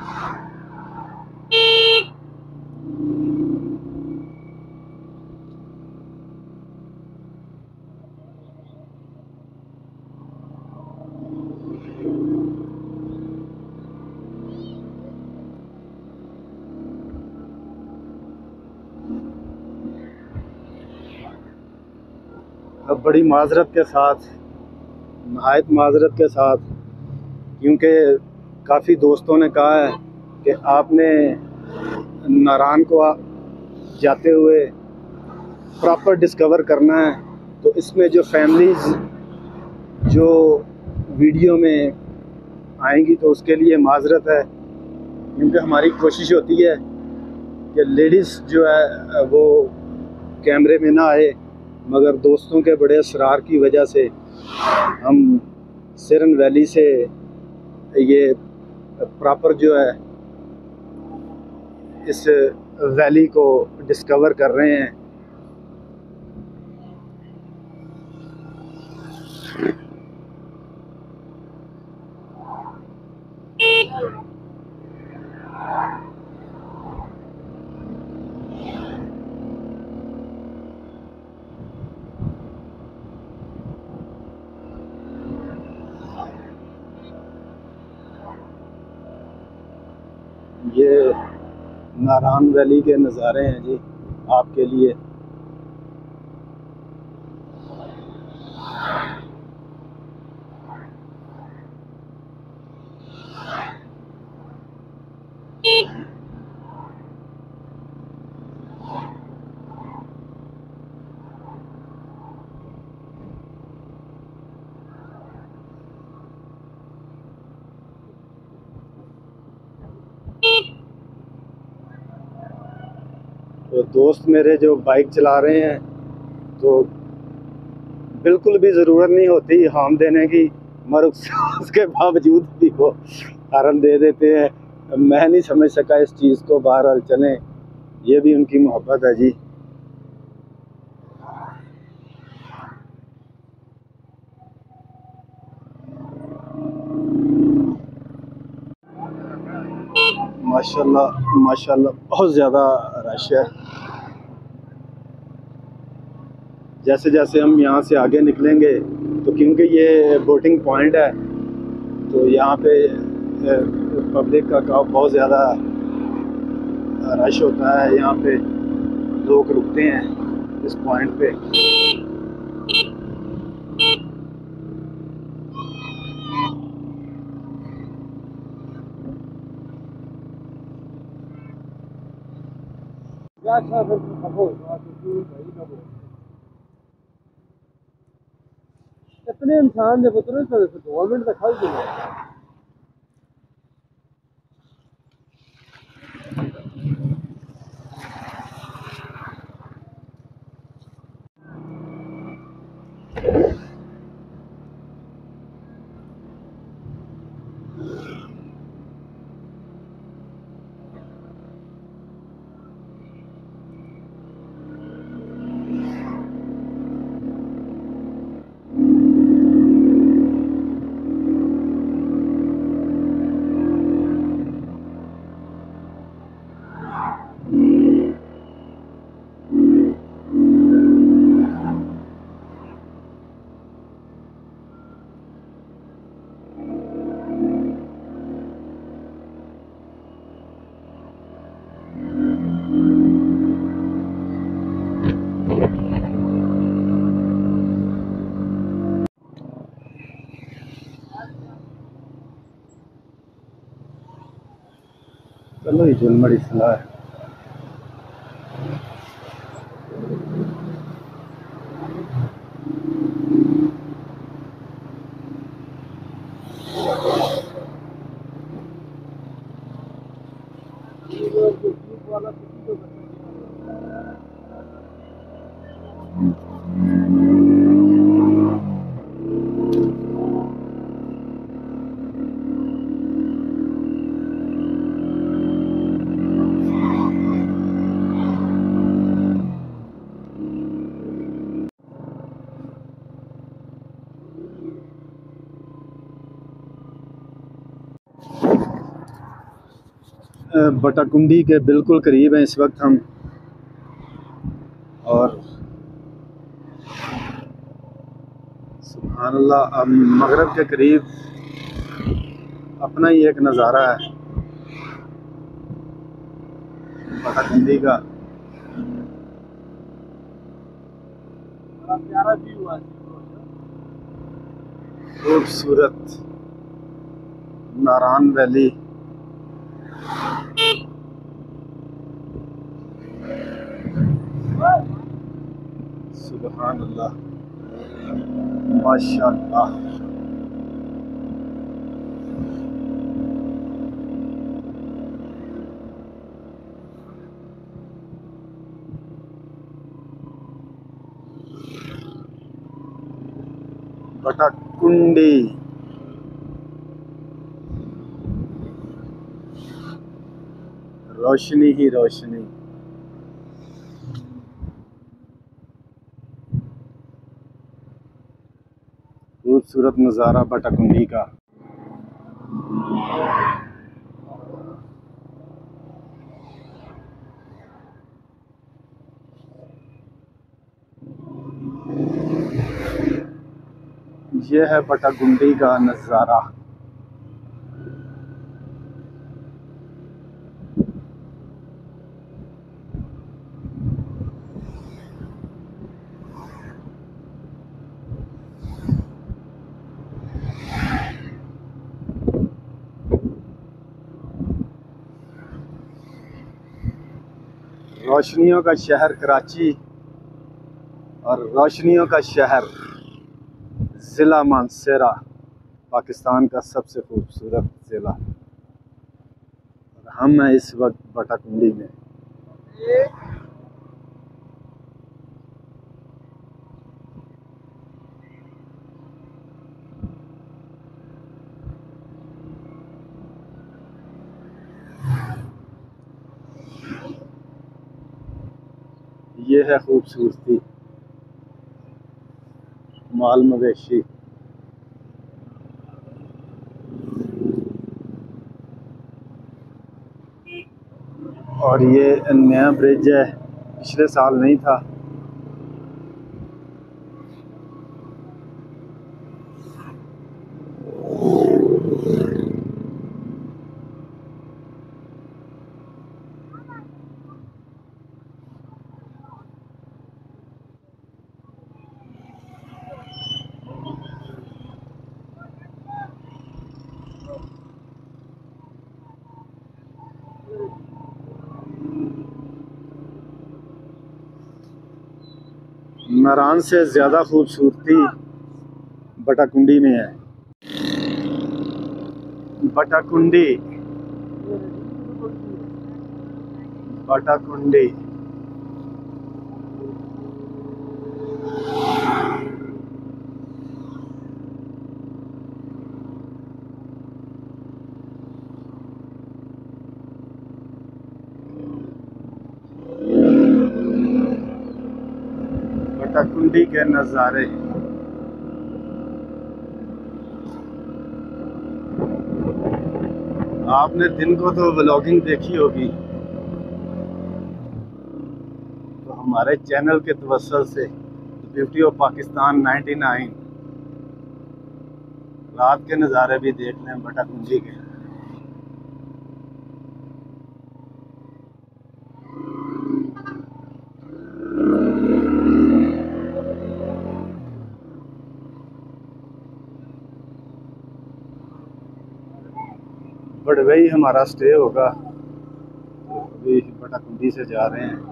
अब बड़ी माजरत के साथ, नहायत माजरत के साथ, क्योंकि काफ़ी दोस्तों ने कहा है कि आपने नारान को जाते हुए प्रॉपर डिस्कवर करना है, तो इसमें जो फैमिलीज़ जो वीडियो में आएंगी तो उसके लिए माजरत है, क्योंकि हमारी कोशिश होती है कि लेडीज़ जो है वो कैमरे में ना आए, मगर दोस्तों के बड़े असरार की वजह से हम सिरन वैली से ये प्रॉपर जो है इस वैली को डिस्कवर कर रहे हैं। ये नारान वैली के नज़ारे हैं जी आपके लिए। तो दोस्त मेरे जो बाइक चला रहे हैं, तो बिल्कुल भी ज़रूरत नहीं होती हॉर्न देने की, मगर उसके बावजूद भी वो हॉर्न दे देते हैं। मैं नहीं समझ सका इस चीज़ को। बहरहाल चलें, ये भी उनकी मोहब्बत है जी। माशाल्लाह माशाल्लाह बहुत ज़्यादा रश है। जैसे जैसे हम यहाँ से आगे निकलेंगे, तो क्योंकि ये बोटिंग पॉइंट है, तो यहाँ पे पब्लिक का बहुत ज़्यादा रश होता है। यहाँ पे लोग रुकते हैं इस पॉइंट पे। इतने इंसान जब उतरे तो 2 मिनट तक खा चलो ये जुलमड़ी सलाह है। बटाकुंडी के बिल्कुल करीब हैं इस वक्त हम, और सुभान अल्लाह, अब मगरिब के करीब अपना ही एक नज़ारा है बटाकुंडी का। प्यारा व्यू है, खूबसूरत नारान वैली। सुभान अल्लाह, माशाअल्लाह। बटाकुंडी रोशनी ही रोशनी। खूबसूरत नज़ारा बटाकुंडी का। ये है बटाकुंडी का नज़ारा। रोशनियों का शहर कराची और रोशनियों का शहर ज़िला मानसरा, पाकिस्तान का सबसे खूबसूरत ज़िला। और हम हैं इस वक्त बटाकुंडी में। ये है खूबसूरती, माल मवेशी। और ये नया ब्रिज है, पिछले साल नहीं था। नारान से ज़्यादा खूबसूरती बटाकुंडी में है। बटाकुंडी, बटाकुंडी। बटाकुंडी के नज़ारे। आपने दिन को तो व्लॉगिंग देखी होगी, तो हमारे चैनल के तवस्सुल से ब्यूटी ऑफ पाकिस्तान 99 रात के नज़ारे भी देख लें बटाकुंडी के। बड़वई हमारा स्टे होगा, तो अभी बटाकुंडी से जा रहे हैं।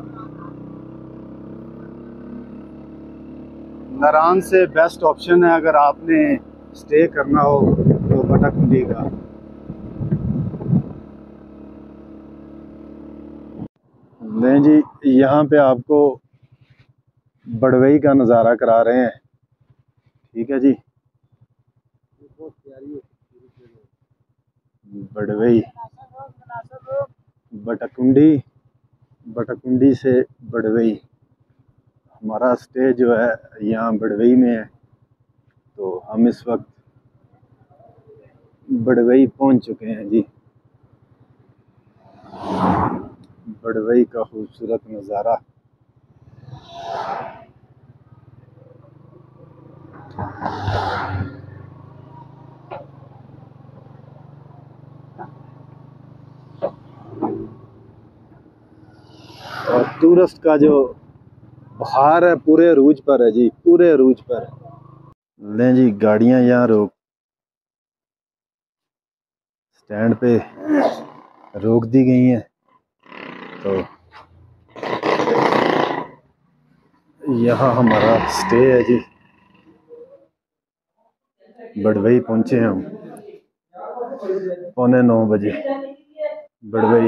नारान से बेस्ट ऑप्शन है अगर आपने स्टे करना हो तो बटाकुंडी का। नहीं जी, यहाँ पे आपको बड़वई का नज़ारा करा रहे हैं। ठीक है जी, बड़वई, बटाकुंडी, बटाकुंडी से बड़वई। हमारा स्टे जो है यहाँ बड़वई में है, तो हम इस वक्त बड़वई पहुँच चुके हैं जी। बड़वई का खूबसूरत नज़ारा। और टूरिस्ट का जो बहार है पूरे अरूज पर है जी, पूरे अरूज पर। लें जी, गाड़ियां यहाँ स्टैंड पे रोक दी गई हैं। तो यहाँ हमारा स्टे है जी। बड़वई पहुंचे हैं हम 8:45 बड़वई।